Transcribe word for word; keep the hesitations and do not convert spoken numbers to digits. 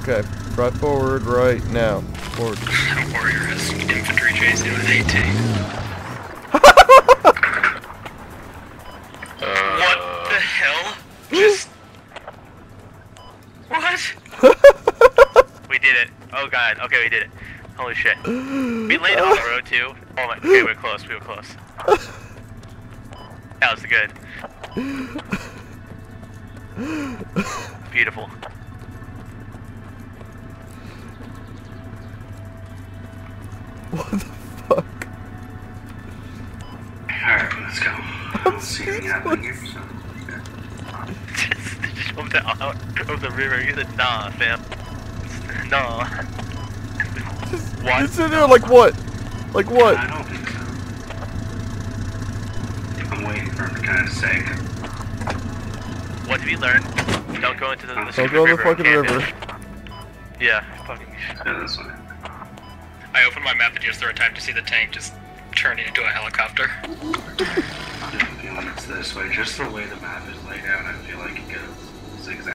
Okay, right forward right now. Forward. A warrior has infantry chasing with AT. uh, what the hell? Just... What? We did it. Oh god, okay, we did it. Holy shit. We landed on the road too. Oh my, okay, we were close, we were close. That was good. Beautiful. What the fuck? Alright, let's go. I don't see anything happening here, so... just, just jumped out of the river. He said, nah, fam. Nah. What? It's in there like what? Like what? I don't think so. I'm waiting for him to kind of say. What did we learn? Don't go into the, the Don't go in the fucking river. Yeah, fucking. Yeah, this way. I opened my map at just the right time to see the tank just turning into a helicopter. I feel like it's this way. Just the way the map is laid out, I feel like it goes zigzag.